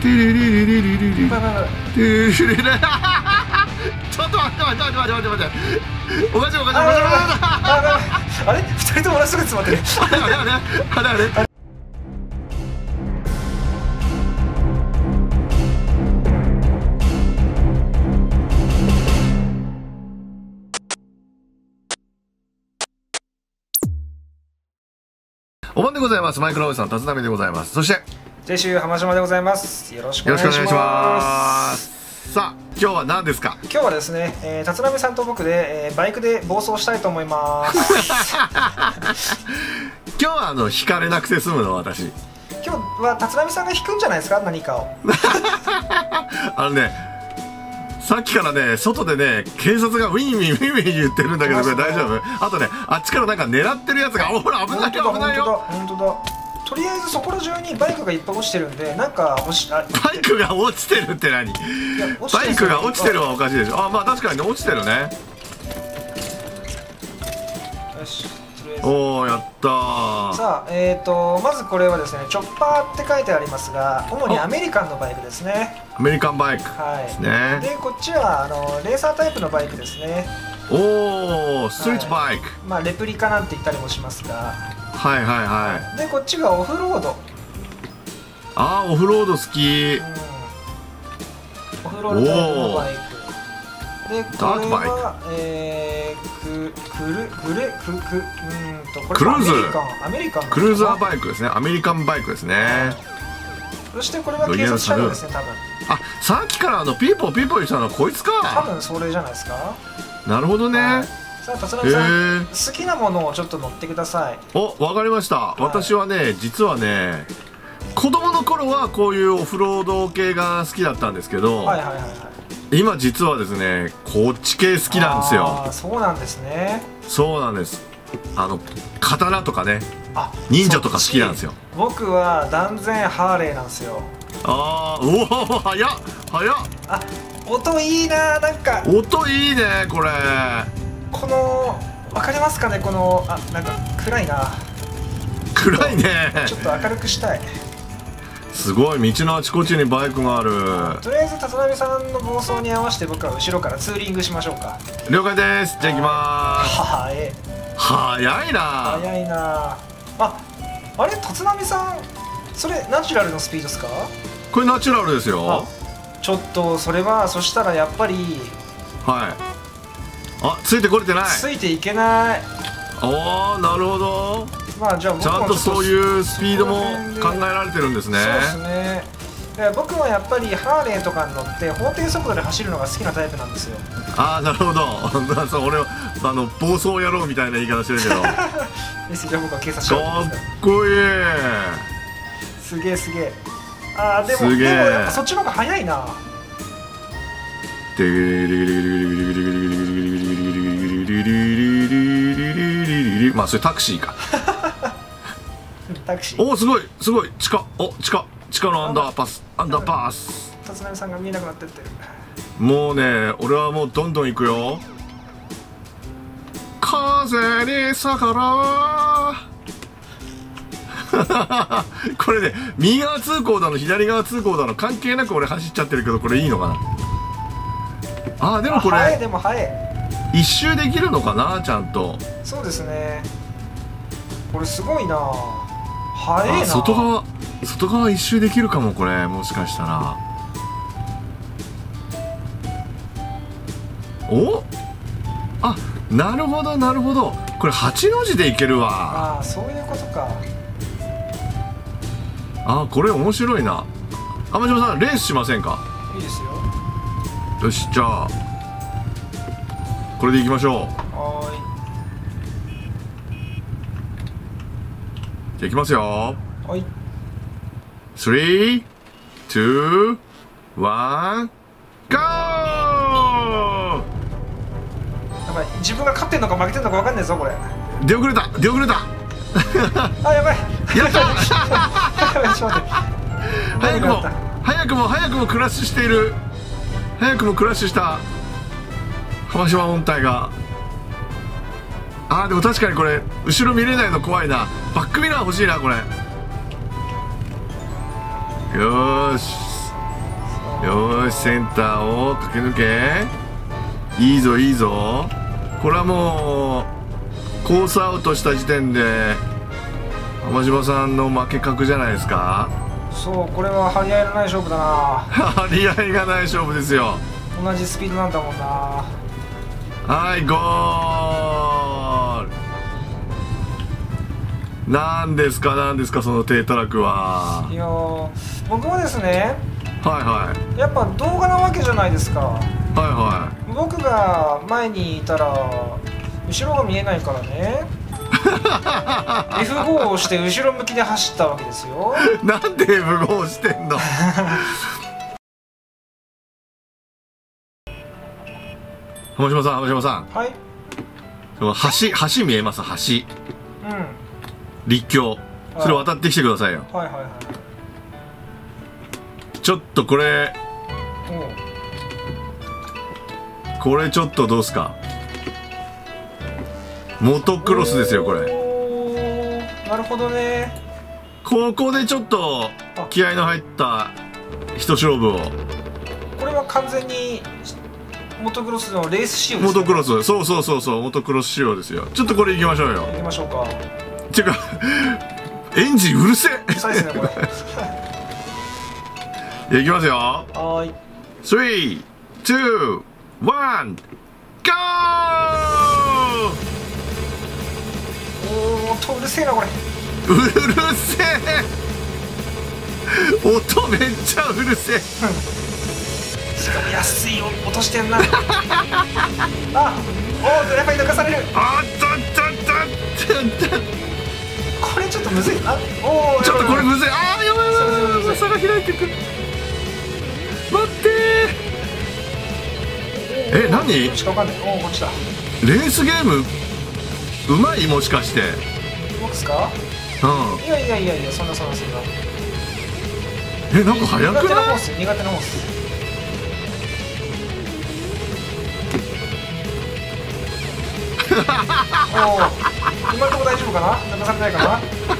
テレレレレレレレレバイバイバイ。 テレレレレちょっと待って待っておかしいおかしいおかしいあれ二人とも同じとこに詰まってる。 あれお晩でございます。マイクロおじさん、立浪でございます。そしてジェシュ浜島でございます。よろしくお願いしよろしくお願いしま。 ますす。さあ、今日は何ですか？ 今日はですね、立浪さんと僕で、バイクで暴走したいと思います。 今日は引かれなくて済むの私。 今日は立浪さんが引くんじゃないですか、何かを。 さっきからね、外でね、警察がウィンウィンウィンウィン言ってるんだけど、これ大丈夫？あとね、あっちからなんか狙ってるやつが、ほら危ないよ危ないよ。 本当だ。とりあえずそこら中にバイクがいっぱい落ちてるんで、なんかバイクが落ちてるって何？バイクが落ちてるはおかしいでしょ。あ、まあ確かにね、落ちてるね。 よし。 おお、やったー。 さあ、まずこれはですね、チョッパーって書いてありますが、主にアメリカンのバイクですね。 アメリカンバイクですね。 はい。で、こっちはレーサータイプのバイクですね。 おお、ストリートバイク。 まあレプリカなんて言ったりもしますが。 はいはいはい。 で、こっちがオフロード。 ああ、オフロード好き。 オフロードタイプのバイク。で、これはクルーズアメリカンクルーザーバイクですね。アメリカンバイクですね。 そしてこれは警察車両ですね、多分。 あ、さっきからピーポーピーポー言ってたのはこいつか。 多分それじゃないですか。 なるほどね。 さあ、立浪さん、好きなものをちょっと乗ってください。 お、わかりました。私はね、実はね、子供の頃はこういうオフロード系が好きだったんですけど、 はいはいはいはい。 今実はですね、こっち系好きなんですよ。 ああ、そうなんですね。 そうなんです。刀とかね、忍者とか好きなんですよ。 僕は断然ハーレーなんですよ。 ああ、おお、早っ早っ。 あ、音いいな、なんか音いいね、これ。 この、わかりますかね、この、なんか暗いな。 暗いね。 ちょっと明るくしたい。 すごい、道のあちこちにバイクがある。 とりあえず立浪さんの暴走に合わせて僕は後ろからツーリングしましょうか。 了解です。じゃあ行きまーす。早いな。 早いな。あれ、立浪さん、それナチュラルのスピードですか？ これナチュラルですよ。 ちょっとそれは、そしたらやっぱり、 はい。あ、ついてこれてない。 ついていけない。 おお、なるほど。 まあじゃあ僕ちゃんとそういうスピードも考えられてるんですね。 そうですね。僕はやっぱりハーレーとかに乗って法定速度で走るのが好きなタイプなんですよ。 ああ、なるほど。そう、俺は暴走野郎みたいな言い方してるけど。かじゃあ僕は警察署っこいい。 すげえすげえ。でもやっぱそっちの方が早いな。 まあそれタクシーか。 タクシー。 おお、すごいすごい。地下のアンダーパス。 立浪さんが見えなくなってってる。 もうね、俺はもうどんどん行くよ。風に逆らう。これね、右側通行だの左側通行だの関係なく俺走っちゃってるけど、これいいのかな。でもこれでも早い。 一周できるのかな、ちゃんと。 そうですね。これすごいな。早いな。 外側一周できるかも、これもしかしたら。お、なるほどなるほど。これ8の字でいけるわ。 そういうことか。 これ面白いな。浜島さん、レースしませんか？ いいですよ。 よし、じゃあこれでいきましょう。じゃあいきますよ。 はい。 3、2、1、ゴー！ やばい、自分が勝ってんのか負けてんのか分かんないぞ、これ。 出遅れた。 やばい。 やった。 ちょっと待って。 早くもクラッシュしている。早くもクラッシュした浜島本体が。でも確かにこれ後ろ見れないの怖いな。バックミラー欲しいな、これ。よーし、 よーし、センターを駆け抜け。いいぞいいぞ。これはもうコースアウトした時点で浜島さんの負け確じゃないですか。 そう、これは張り合いのない勝負だな。 張り合いがない勝負ですよ。 同じスピードなんだもんな。 はい、ゴール。なんですかその低たらくは。 いやー、僕もですね、 はいやっぱ動画なわけじゃないですか。 は僕が前にいたら後ろが見えないからねF5 を押して後ろ向きで走ったわけですよ。 いはい。なんで F5 してんの浜島さんはい。 その橋見えます？橋うん。 立教、それ渡ってきてくださいよ。 はいはいはい。 ちょっとこれちょっとどうすか。モトクロスですよこれ。 おー、なるほどね。 ここでちょっと気合の入った一勝負を。 これは完全にモトクロスのレース仕様ですね。 モトクロス、そうモトクロス仕様ですよ。ちょっとこれ行きましょうよ。 行きましょうか。 ていうかエンジンうるせえ。 うるさいですねこれ。 いきますよ。 はーい。 3、2、1、ゴおー、音うるせえなこれ。 ー。うるせえ。音めっちゃうるせえ。 しかも安い落としてんな。あ、おー、やっぱり抜かされる。 あっとこれちょっとむずい。あ、おー、 ちょっとこれむずい。あーやばい差が開いてくる。待ってー。何？ どっちかわかんない。おー、こっちだ。 レースゲームうまい？もしかして。 僕っすか？ うん。 いや、そんな。 なんか早くない？ 苦手な方っす。おー、今のとこ大丈夫かな？流されないかな？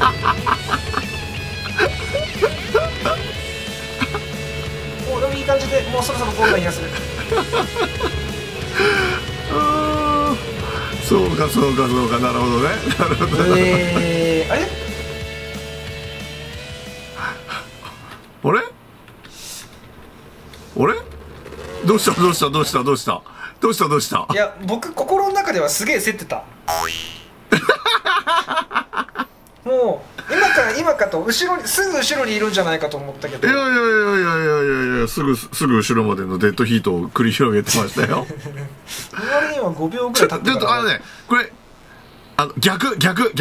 おー、でもいい感じで、もうそろそろゴールな気がする。 そうか、なるほどね。 あれ？ あれどうした。 いや、僕心の中ではすげえ競ってた。もう今かとすぐ後ろにいるんじゃないかと思ったけど。 いやすぐ後ろまでのデッドヒートを繰り広げてましたよ。 我々には5秒ぐらい経ってるから。 ね、これ逆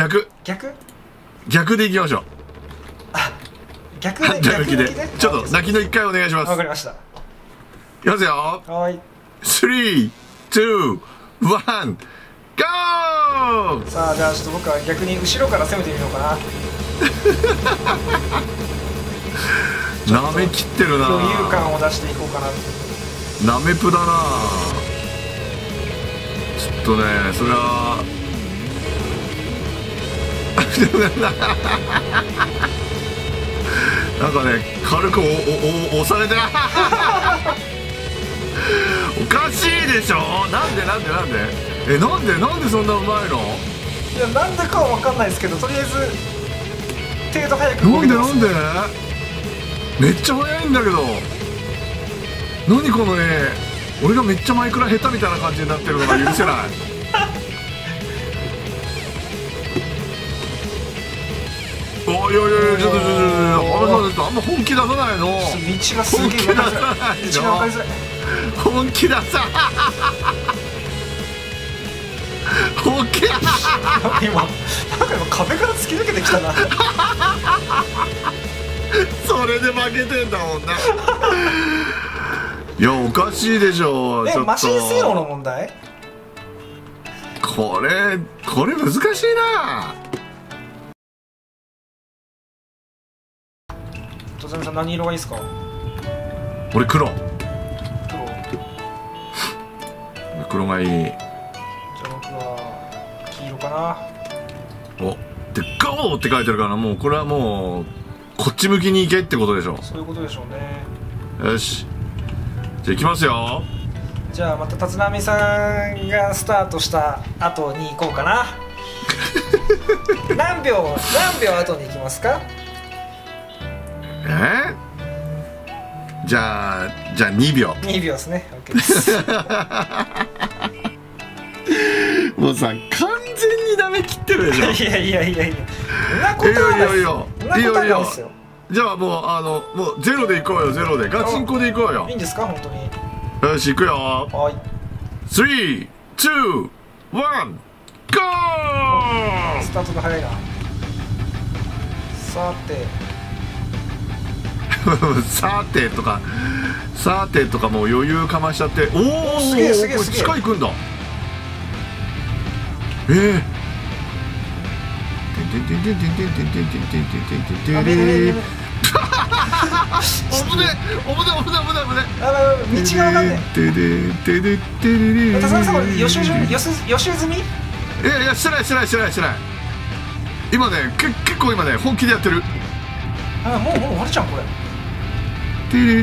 でいきましょう。 逆でちょっと泣きの1回お願いします。 わかりました。 いきますよ。 はい。 3、2、1、ゴー。 さあ、じゃあちょっと僕は逆に後ろから攻めてみようかな。 なめきってるな。 余裕感を出していこうかな。 なめぷだな。ちょっとね、それはなんかね、軽く押されておかしいでしょ。なんでなんでそんなうまいの？ いや、なんでかは分かんないですけど、とりあえず程度早く動いてます。 なんでめっちゃ速いんだけど。何このね、俺がめっちゃマイクラ下手みたいな感じになってるのが許せない。おいやちょっとあんま本気出さないの。 道がすげえ分かりづらい。 本気出さ本気なんか今壁から突き抜けてきたな。 それで負けてんだもんな。いや、おかしいでしょ。 マシン性能の問題？ これ難しいな。 戸澤さん、何色がいいですか？ 俺黒がいい。じゃあ僕は黄色かな。 おでゴーって書いてるから、もうこれはもうこっち向きに行けってことでしょ。 そういうことでしょうね。 よし、 じゃあ行きますよ。 じゃあまた立浪さんがスタートした後に行こうかな。何秒後に行きますか？ じゃあ2秒。 2秒ですね。 OK です。 もうさ完全にダメ切ってるでしょ。 いやいやいやいや、そんなことはないですよ。そんなことはないですよ。 じゃあもうゼロで行こうよ。ゼロでガチンコで行こうよ。 いいんですか本当に。 よし行くよ。 はい。 3、2、1、ゴー。 スタートが早いな。さてさてとかもう余裕かましちゃって。おおすげえすげえすげえ。 近いくんだ。危ね道が分かんねえ。田中さんこれ予習済み？ いやしてない今ね結構今ね本気でやってる。 あもう終わるじゃんこれ。 ちょっ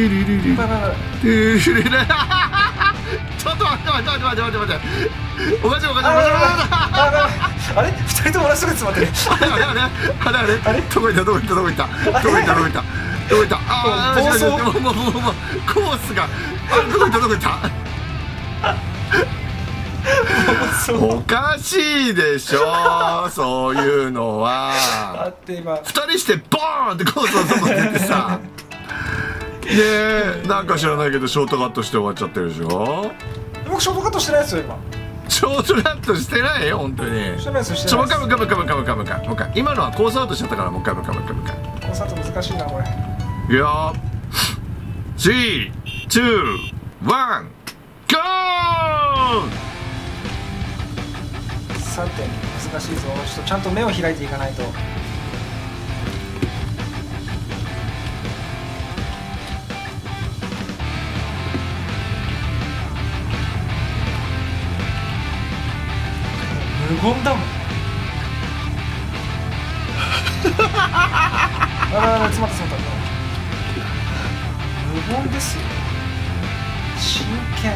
と待っておかしいあれ2人とも同じとこに詰まってる。 あれどこ行ったああもうコースがどこ行ったおかしいでしょそういうのは。 だって今 2人してボーンってコースの外出てさなんか知らないけどショートカットして終わっちゃってるでしょ。 僕ショートカットしてないですよ今。 ショートカットしてないよ本当に。 してないです。 もう一回今のはコースアウトしちゃったからもう一回。 コースアウト難しいなこれ。 いくよ。3、2、1、ゴー。 さて難しいぞ。ちょっとちゃんと目を開いていかないと。無言だもん。詰まった無言ですよ。真剣。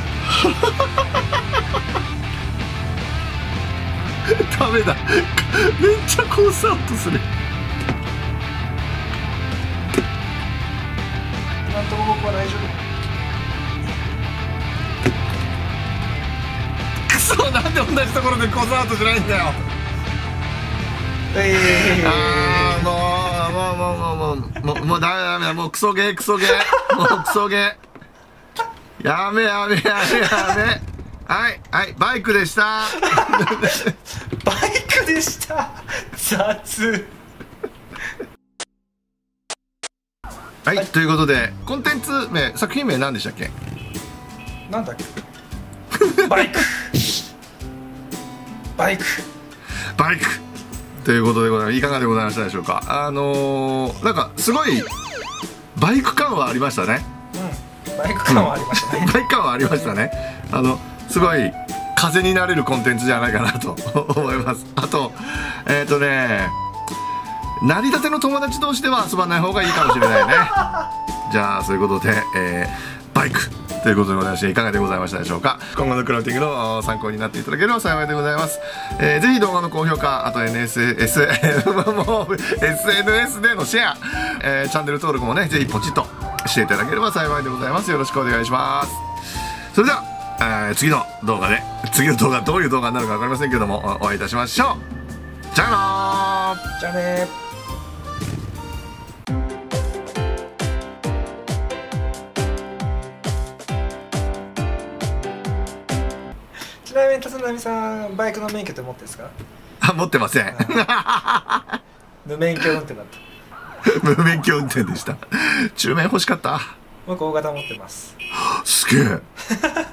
ダメだめっちゃコースアウトする。 今んとこ僕は大丈夫。 くそなんで同じところでコースアウトしないんだよ。もうダメもうクソゲーやめはいバイクでしたバイクでした雑。 はい、ということでコンテンツ名作品名何でしたっけ？ なんだっけ？バイクということでございます。いかがでございましたでしょうか。なんかすごいバイク感はありましたね。 バイク感はありましたね。 バイク感はありましたね。すごい風になれるコンテンツじゃないかなと思います。あと成り立ての友達同士では遊ばない方がいいかもしれないね。じゃあそういうことで、バイクということでございましていかがでございましたでしょうか。今後のクラウティングの参考になっていただければ幸いでございます。ぜひ動画の高評価、あと SNS でのシェア、チャンネル登録もねぜひポチッとしていただければ幸いでございます。よろしくお願いします。それでは、次の動画どういう動画になるか分かりませんけどもお会いいたしましょう。じゃあなー。 じゃあねー。ちなみに立浪さんバイクの免許って持ってるんですか？ 持ってません。 無免許運転だった。 無免許運転でした。中免欲しかった。 僕大型持ってます。 すげえ。